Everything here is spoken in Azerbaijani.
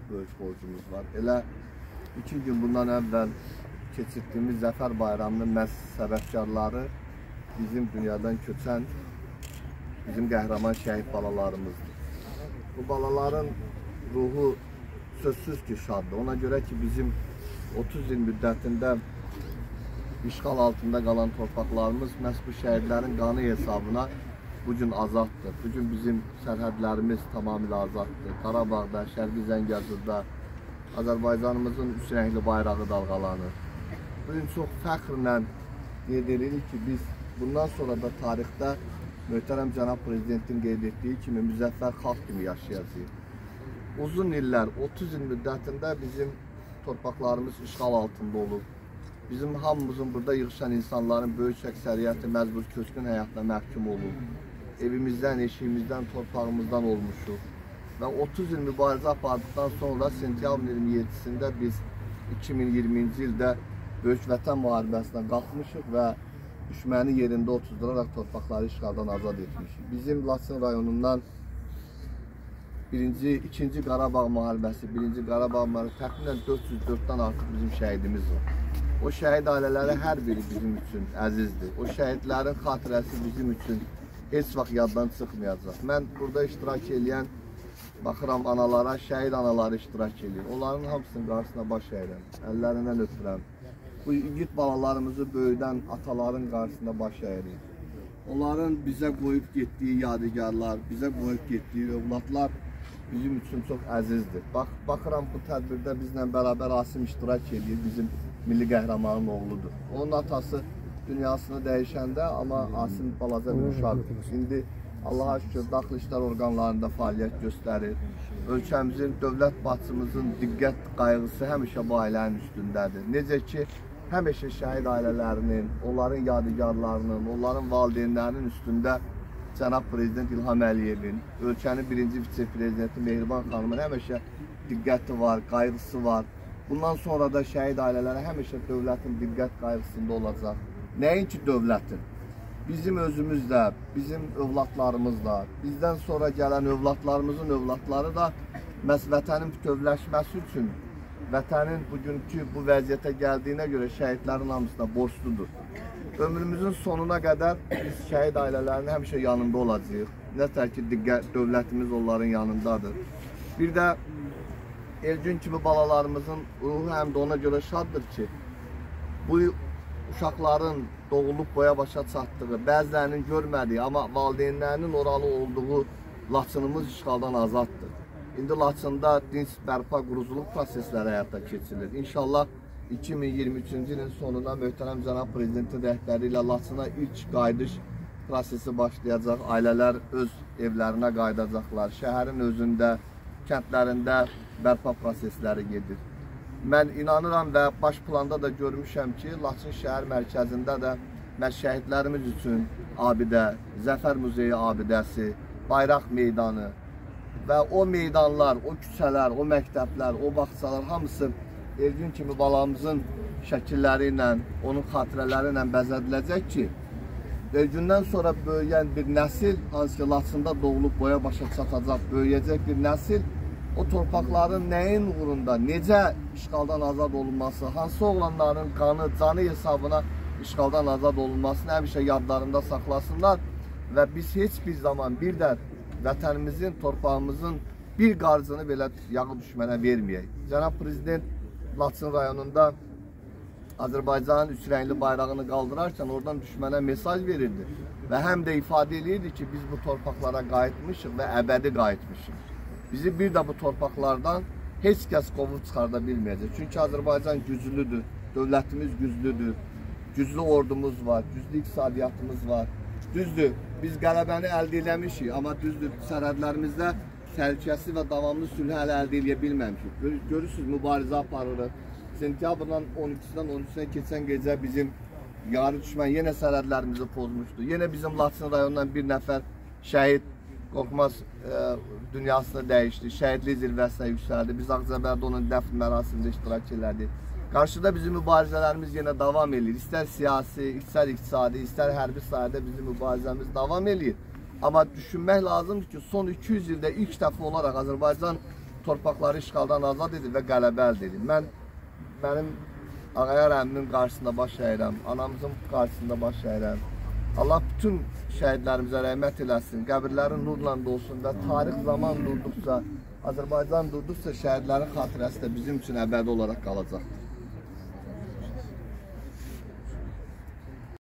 böyük borcumuz var. Elə 2 gün bundan əvvəl keçirdiyimiz Zəfər Bayramının məhz səbəbkarları bizim dünyadan köçən bizim qəhrəman şəhid balalarımızdır. Bu balaların ruhu sözsüz ki şaddır. Ona görə ki bizim 30 il müddətində işğal altında qalan torpaqlarımız məhz bu şəhidlərin qanı hesabına bugün azaddır. Bugün bizim sərhədlərimiz tamamilə azaddır. Qarabağda, Şərqi Zəngəzurda Azərbaycanımızın üç rəngli bayrağı dalğalanır. Bugün çox fəxrlə qeyd edirik ki, biz bundan sonra da tarixdə möhtərəm cənab prezidentin qeyd etdiyi kimi müzəffər xalq kimi yaşayacağıq. Uzun illər, 30 il müddətində bizim torpaqlarımız işğal altında olub. Bizim hamımızın burada yığışan insanların böyük əksəriyyəti məcbur köçkün həyatına məhkum olub. Evimizdən, eşiyimizdən, torpağımızdan olmuşuq. Və 30 il mübarizə apardıqdan sonra sentyabrın 27-sində biz 2020-ci ildə Böyük Vətən müharibəsinə qalxmışıq və düşməni yerində oturduraraq torpaqları işğaldan azad etmişik. Bizim Laçın rayonundan ikinci Qarabağ müharibəsi, birinci Qarabağ müharibəsi təxminən 404-dən artıq bizim şəhidimiz var. O şəhid ailələri hər biri bizim üçün əzizdir. O şəhidlərin xatirəsi bizim üçün heç vaxt yaddan çıxmayacaq. Mən burada iştirak edən, baxıram analara, şəhid anaları iştirak edir. Onların hamısının qarşısına baş əyirəm, əllərindən öpürəm. Bu igid balalarımızı böyüdən ataların qarşısında baş əyirik. Onların bizə qoyub getdiyi yadigarlar, bizə qoyub getdiyi övladlar bizim üçün çox əzizdir. Baxıram bu tədbirdə bizlə bərabər Asim iştirak edir, bizim milli qəhrəmanın oğludur. Onun atası dünyasını dəyişəndə, amma Asim balaca bir uşaqdır. İndi Allaha şükür daxili işlər orqanlarında fəaliyyət göstərir. Ölkəmizin, dövlət başçımızın diqqət qayğısı həmişə bu ailənin üstündədir. Necə ki, həmişə şəhid ailələrinin, onların yadigarlarının, onların valideynlərinin üstündə cənab prezident İlham Əliyevin, ölkənin birinci vitse-prezidenti Mehriban xanımın həmişə diqqəti var, qayğısı var. Bundan sonra da şəhid ailələri həmişə dövlətin diqqət qayğısında olacaq. Nəinki dövlətin? Bizim özümüz də, bizim övladlarımız da, bizdən sonra gələn övladlarımızın övladları da məhz vətənin bütövləşməsi üçün vətənin bugünkü bu vəziyyətə gəldiyinə görə şəhidlərin hamısına borcludur. Ömrümüzün sonuna qədər biz şəhid ailələrinin həmişə yanında olacağıq. Nətər ki, dövlətimiz onların yanındadır. Bir də Elgün kimi balalarımızın ruhu həm də ona görə şaddır ki, bu uşaqların doğulub boya başa çatdığı, bəzilərinin görmədiyi, amma valideynlərinin oralı olduğu Laçınımız işğaldan azaddır. İndi Laçında dinc bərpa, quruculuq prosesləri həyata keçirilir. İnşallah 2023-cü ilin sonuna möhtərəm cənab prezidentin rəhbəri ilə Laçına ilk qayıdış prosesi başlayacaq. Ailələr öz evlərinə qayıdacaqlar. Şəhərin özündə, kəndlərində bərpa prosesləri gedir. Mən inanıram və baş planda da görmüşəm ki, Laçın şəhər mərkəzində də şəhidlərimiz üçün abidə, Zəfər Muzeyi abidəsi, bayraq meydanı və o meydanlar, o küçələr, o məktəblər, o bağçalar hamısı Elgün kimi balamızın şəkilləri ilə, onun xatirələri ilə bəzədiləcək ki, Elgündən sonra böyüyən bir nəsil, hansı ki Laçında doğulub boya başa çatacaq, böyüyəcək bir nəsil, o torpaqların nəyin uğrunda, necə işğaldan azad olunması, hansı oğlanların qanı, canı hesabına işğaldan azad olunmasını həmişə yadlarında saxlasınlar və biz heç bir zaman bir də vətənimizin, torpağımızın bir qarcını belə yağı düşmənə verməyək. Cənab Prezident Laçın rayonunda Azərbaycanın üç rəngli bayrağını qaldırarkən oradan düşmənə mesaj verirdi və həm də ifadə edirdi ki, biz bu torpaqlara qayıtmışıq və əbədi qayıtmışıq. Bizi bir də bu torpaqlardan heç kəs qovub çıxarda bilməyəcək. Çünki Azərbaycan güclüdür, dövlətimiz güclüdür, güclü ordumuz var, güclü iqtisadiyyatımız var. Düzdür, biz qələbəni əldə eləmişik, amma düzdür, sərhədlərimizdə təhlükəsiz və davamlı sülhü hələ əldə eləyə bilməmişik. Görürsünüz, mübarizə aparırıq. Sentyabrdan 12-dən 13-ə keçən gecə bizim yarı düşmən yenə sərhədlərimizi pozmuşdu. Yenə bizim Laçın rayonundan bir nəfər şəhid qorxmaz dünyasını dəyişdi, şəhidlik zirvəsinə yüksəldi. Biz Ağcabədə onun dəfn mərasimində iştirak elədik. Qarşıda bizim mübarizələrimiz yenə davam edir. İstər siyasi, istər iqtisadi, istər hərbi sahədə bizim mübarizəmiz davam edir. Amma düşünmək lazımdır ki, son 200 ildə ilk dəfə olaraq Azərbaycan torpaqları işğaldan azad edib və qələbə əldə edib. Mənim Ağayar əmimin qarşısında baş əyirəm, anamızın qarşısında baş əyirəm. Allah bütün şəhidlərimizə rəhmət eləsin, qəbirlərin nurla dolsun və tarix zaman durduqca, Azərbaycan durduqca şəhidlərin xatirəsi də bizim üçün əbədi olaraq qalacaqdır.